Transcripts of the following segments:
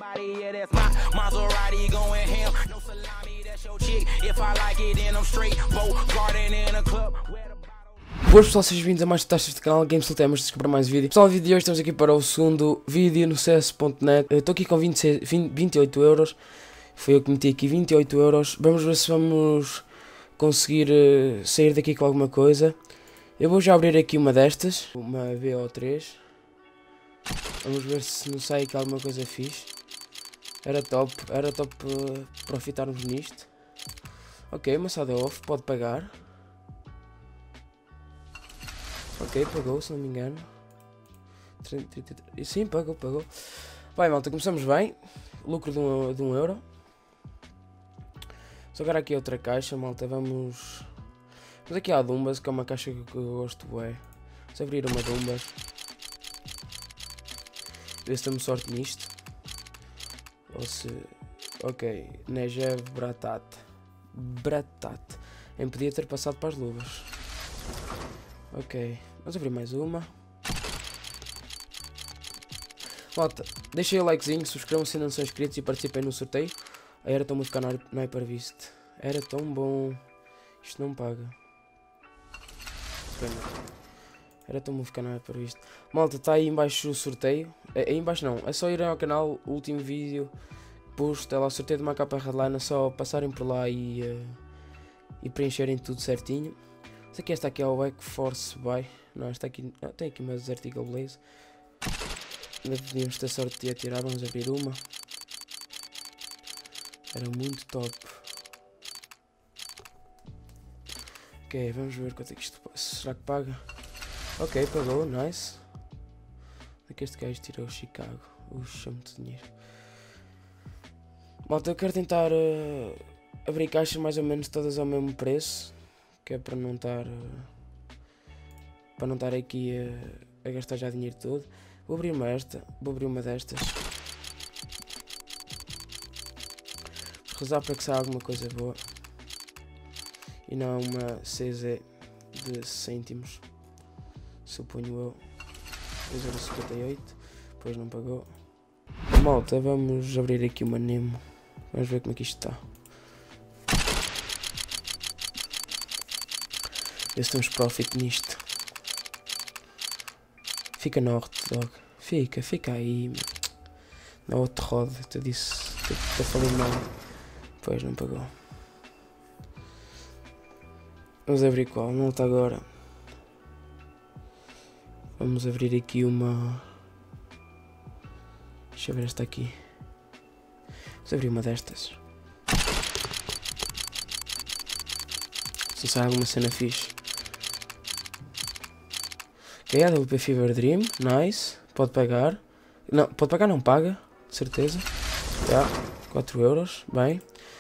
Boas pessoal, sejam bem-vindos a mais taxas de canal Games Temas para mais vídeo. Pessoal, no vídeo de hoje estamos aqui para o segundo vídeo no CS.net. Estou aqui com 28 euros. Foi eu que meti aqui 28 euros. Vamos ver se vamos conseguir sair daqui com alguma coisa. Eu vou já abrir aqui uma destas, uma BO3. Vamos ver se não sai aqui alguma coisa fixe. Era top profitarmos nisto. Ok, maçada off, pode pagar. Ok, pagou, se não me engano. Sim, pagou. Vai, malta, começamos bem. Lucro de um euro. Só agora aqui outra caixa, malta. Vamos aqui à Dumbas, que é uma caixa que eu gosto bué. Vamos abrir uma Dumbas. Ver se temos sorte nisto. Ou se... Ok, Negev Bratat. Nem podia ter passado para as luvas. Ok, vamos abrir mais uma. Malta, deixem o likezinho, subscrevam-se se não são inscritos e participem no sorteio. Aí era tão bom ficar no Hypervist. Era tão bom. Isto não paga. Era tão bom ficar no Hypervist. Malta, está aí embaixo o sorteio. Aí embaixo não, é só irem ao canal, o último vídeo pus, está lá o sorteio de uma capa Redline. É só passarem por lá e preencherem tudo certinho. Esta aqui é o Back Force Buy. Não, esta aqui. Tem aqui umas Vertical Blaze. Ainda podíamos ter sorte de atirar. Vamos abrir uma. Era muito top. Ok, vamos ver quanto é que isto. Será que paga? Ok, pagou, nice. Onde é que este gajo tirou? Chicago. Uxa, muito dinheiro. Malta, eu quero tentar abrir caixas mais ou menos todas ao mesmo preço. Que é para não estar aqui a gastar já dinheiro todo. Vou abrir uma destas. Vou rezar para que saia alguma coisa boa. E não uma CZ de cêntimos. Suponho eu. 2,58€. Depois não pagou. Malta, vamos abrir aqui uma Nemo. Vamos ver como é que isto está. Ver se temos profit nisto. Fica no hot dog. Fica aí. Na outra roda. Eu disse. Eu falei mal. Pois não pagou. Vamos abrir qual? Não está agora. Vamos abrir aqui uma. Deixa eu ver esta aqui. Vamos abrir uma destas. Se sai alguma cena fixe. Ok, a WP Fever Dream, nice. Pode pagar. Não, pode pagar, não paga, de certeza. Já, 4 euros, bem.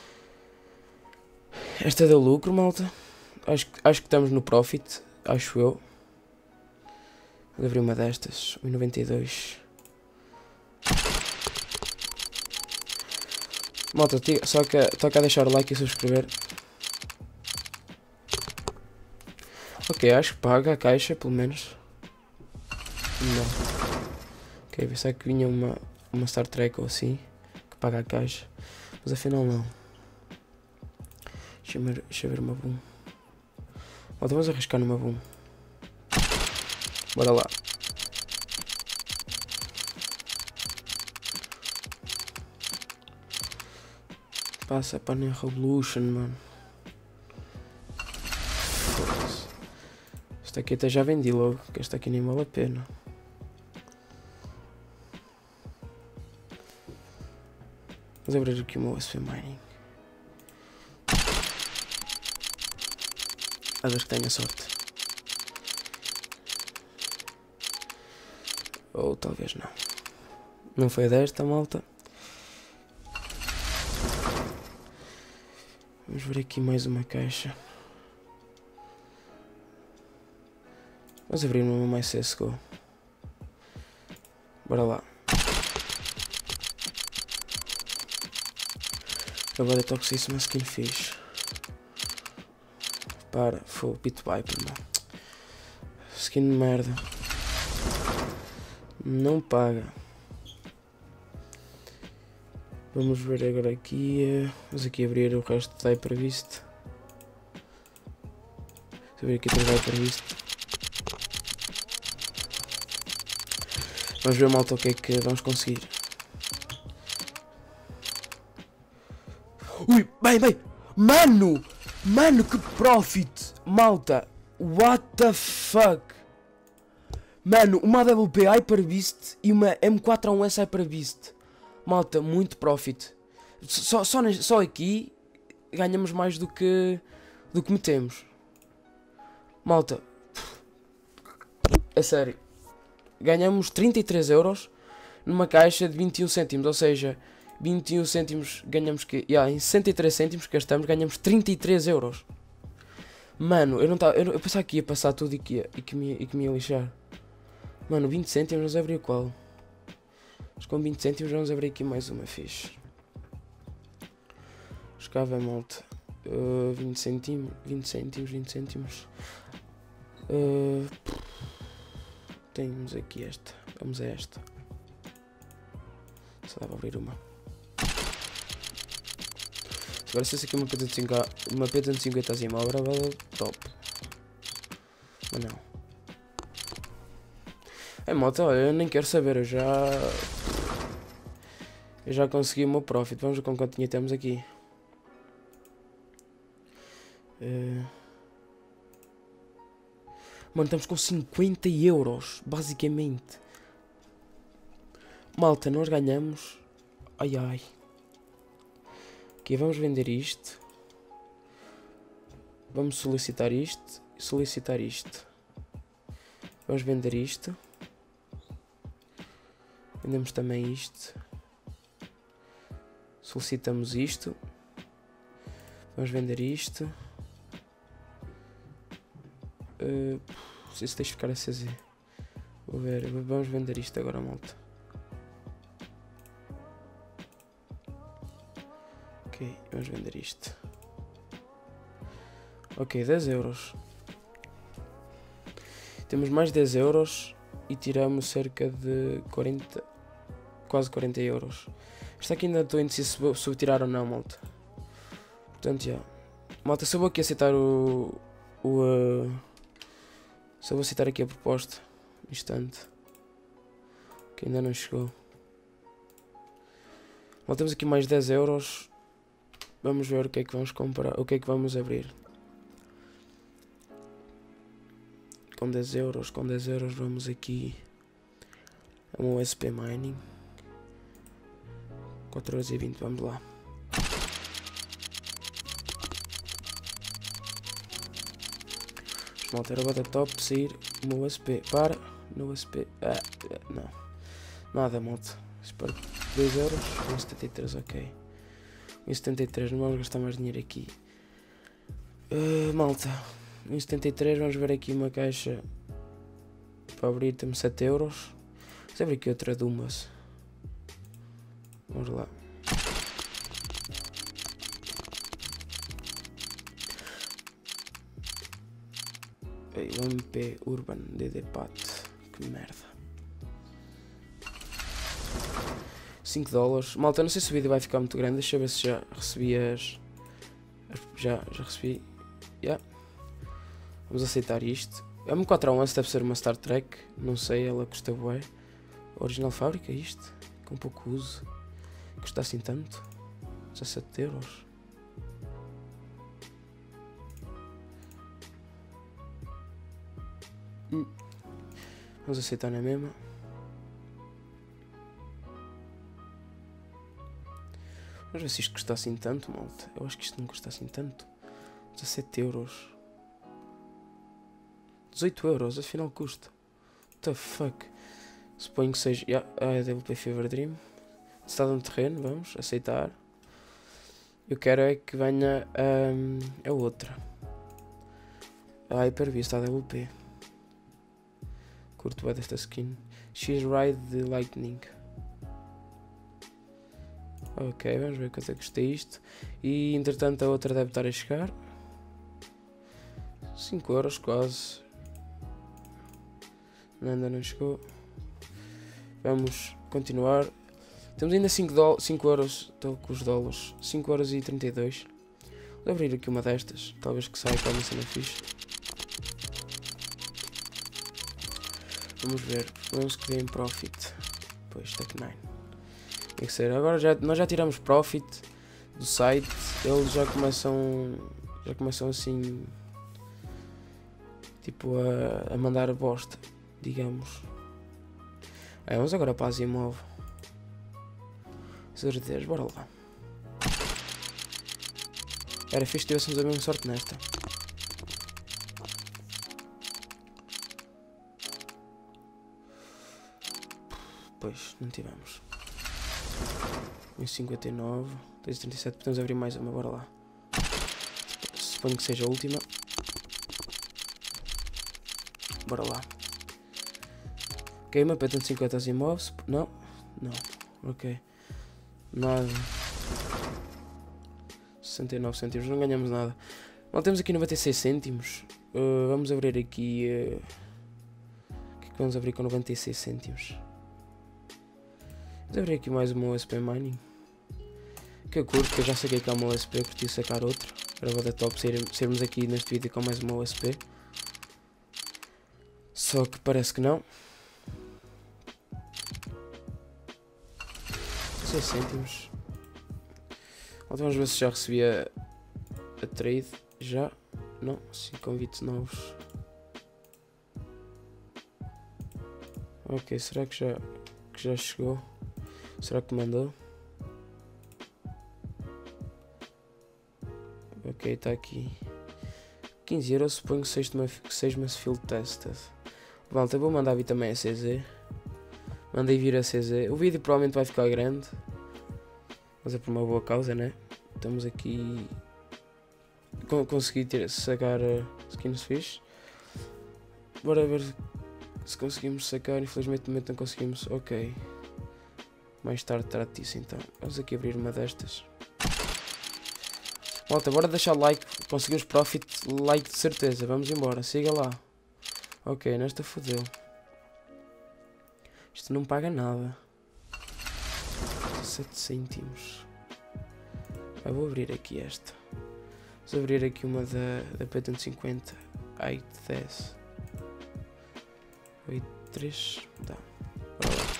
Esta deu lucro, malta. Acho que estamos no profit, acho eu. Vou abrir uma destas, 1,92. Malta, só que toca a deixar o like e subscrever. Ok, acho que paga a caixa, pelo menos. Não. Ok, pensava que vinha uma Star Trek ou assim, que paga a caixa. Mas afinal não. Deixa eu ver uma boom. Vamos arriscar numa boom. Bora lá. Passa para a Revolution, mano. Esta aqui até já vendi logo, que esta aqui nem vale a pena. Vamos abrir aqui uma USP Mining. A ver que tenha sorte. Ou talvez não. Não foi desta, malta. Vamos ver aqui mais uma caixa. Vamos abrir uma mais CSGO. Bora lá. Acabou de toxar uma skin fixe. Para, full pit viper, mano. Skin de merda. Não paga. Vamos ver agora aqui. Vamos aqui abrir o resto da Hyperbeast. Vamos abrir aqui toda a Hyperbeast. Vamos ver, malta, o que é que vamos conseguir. Ui, bem. Mano, que profit. Malta, what the fuck. Mano, uma AWP Hyperbeast e uma M4A1S Hyperbeast. Malta, muito profit. Só aqui ganhamos mais do que metemos. Malta, é sério. Ganhamos 33 euros numa caixa de 21 cêntimos. Ou seja, 21 cêntimos ganhamos que... em 63 cêntimos que gastamos ganhamos 33 euros. Mano, eu pensava que ia passar tudo e que me ia lixar. Mano, 20 cêntimos vamos abrir qual? Mas com 20 cêntimos vamos abrir aqui mais uma fixe. Escava, malta. 20 cêntimos. Temos aqui esta. Vamos a esta. Só dá para abrir uma. Agora se essa aqui uma P250 assim, uma obra top. Mas não. Malta, olha, eu nem quero saber, eu já consegui o meu profit. Vamos ver com quanto dinheiro temos aqui. Mano, estamos com 50 euros, basicamente. Malta, nós ganhamos. Ai. Aqui, vamos vender isto. Vamos solicitar isto. E solicitar isto. Vamos vender isto. Vendemos também isto. Solicitamos isto. Vamos vender isto. Não sei se deixa ficar a CZ. Vou ver. Vamos vender isto agora, malta. Ok, vamos vender isto. Ok, 10 euros. Temos mais 10 euros e tiramos cerca de 40, quase 40 euros. Esta aqui ainda estou indeciso se vou tirar ou não, malta. Portanto, já. Malta, se eu vou aqui aceitar se eu vou aceitar aqui a proposta. Instante. Que ainda não chegou. Malta, temos aqui mais 10 euros. Vamos ver o que é que vamos comprar. O que é que vamos abrir. Com 10 euros vamos aqui a um USP Mining. 4,20€, vamos lá. Malta, era bota top, sair no USP. Para, no USP. Não. Nada, malta. Espero 2 euros. 1,73, ok. 1,73, não vamos gastar mais dinheiro aqui. Malta. 1,73, vamos ver aqui uma caixa para abrir, temos 7 euros. Vamos abrir aqui outra Dumas. Vamos lá. O MP Urban DD Pat. Que merda. 5 dólares. Malta, não sei se o vídeo vai ficar muito grande. Deixa eu ver se já recebi Já recebi. Yeah. Vamos aceitar isto. A M4A1 deve ser uma Star Trek. Não sei, ela custa bué. Original fábrica, isto. Com pouco uso. Custa assim tanto. 17 euros. Vamos aceitar na mesma. Vamos ver se isto custa assim tanto, malta. Eu acho que isto não custa assim tanto. 17 euros. 18 euros, afinal custa. What the fuck? Suponho que seja. A AWP Fever Dream. Estado no terreno, vamos aceitar. Eu quero é que venha a outra. A Hyperbeast, a AWP. Curto bem desta skin. She's Ride the Lightning. Ok, vamos ver quanto é que custa isto. E entretanto a outra deve estar a chegar. 5 euros quase. Ainda não chegou. Vamos continuar. Temos ainda 5 euros. Estou com os dólares. 5 euros e 32. Vou abrir aqui uma destas. Talvez que saia com a cena fixe. Vamos ver. Vamos que dê em profit. Pois, Tech 9. Tem que ser. Agora nós já tiramos profit do site. Eles já começam assim. Tipo a mandar a bosta. Digamos. Vamos agora para a Zimov. Certeza, bora lá. Era fixe que tivéssemos a mesma sorte nesta. Pois, não tivemos. 1,59, 2,37, podemos abrir mais uma, bora lá. Suponho que seja a última. Bora lá. Ok, uma P 50 imóveis. Não, não, ok. Nada. 69 cêntimos, não ganhamos nada. Bom, temos aqui 96 cêntimos. Vamos abrir aqui. O que é que vamos abrir com 96 cêntimos? Vamos abrir aqui mais uma OSP Mining. Que eu curto, que eu já saquei cá uma OSP, curti sacar outra. Era vou dar top sermos aqui neste vídeo com mais uma OSP. Só que parece que não. 6 cêntimos. Então vamos ver se já recebi a trade. Já? Não, sim, convites novos. Ok, será que já chegou? Será que mandou? Ok, está aqui. 15 euros, suponho que seja uma field tested. Malta, vou mandar vir também a CZ. Mandei vir a CZ. O vídeo provavelmente vai ficar grande. Mas é por uma boa causa, né? Estamos aqui. Consegui sacar skins fixe. Bora ver se conseguimos sacar. Infelizmente no momento não conseguimos. Ok. Mais tarde trato disso então. Vamos aqui abrir uma destas. Malta, bora deixar like. Conseguimos profit. Like de certeza. Vamos embora. Siga lá. Ok, nesta fodeu. Isto não paga nada. 7 cêntimos. Vou abrir aqui esta. Vou abrir aqui uma da P250. 810. 83. Tá. Bora lá.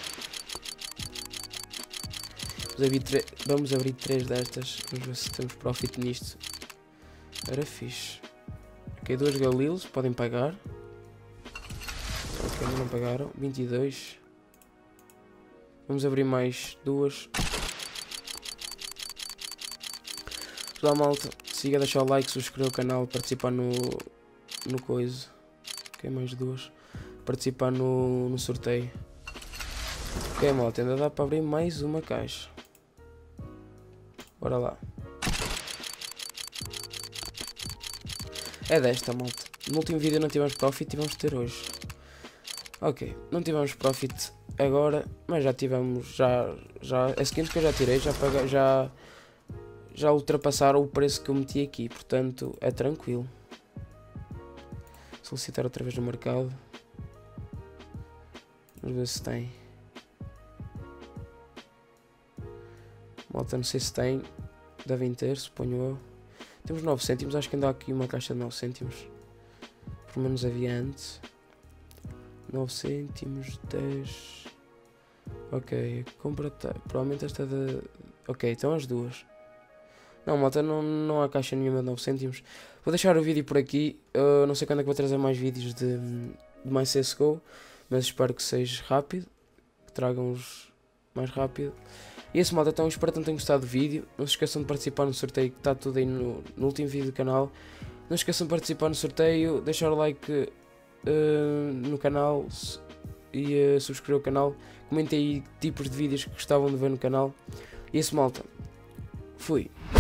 Vamos abrir 3 destas. Vamos ver se temos profit nisto. Era fixe. Ok, 2 Galileos. Podem pagar. Ok, ainda não pagaram. 22. Vamos abrir mais 2. Pessoal, malta, siga, deixar o like, subscrever o canal, participar no coisa. Ok, mais 2. Participar no sorteio. Ok, malta, ainda dá para abrir mais uma caixa. Bora lá. É desta, malta. No último vídeo não tivemos profit e vamos ter hoje. Ok, não tivemos profit agora, mas já tivemos, as skins que eu já tirei já ultrapassaram o preço que eu meti aqui, portanto é tranquilo. Solicitar outra vez no mercado. Vamos ver se tem. Malta, não sei se tem, devem ter, suponho eu. Temos 9 cêntimos, acho que ainda há aqui uma caixa de 9 cêntimos. Pelo menos havia antes. 9 cêntimos, 10. Ok, compra. Provavelmente esta é de. Ok, então as duas. Não, malta, não há caixa nenhuma de 9 cêntimos. Vou deixar o vídeo por aqui. Não sei quando é que vou trazer mais vídeos de mais CSGO. Mas espero que seja rápido. Que tragam-os mais rápido. E esse, malta, então espero que tenham gostado do vídeo. Não se esqueçam de participar no sorteio, que está tudo aí no último vídeo do canal. Não se esqueçam de participar no sorteio. Deixar o like no canal e subscrever o canal. Comentem aí tipos de vídeos que gostavam de ver no canal. E esse, malta, fui.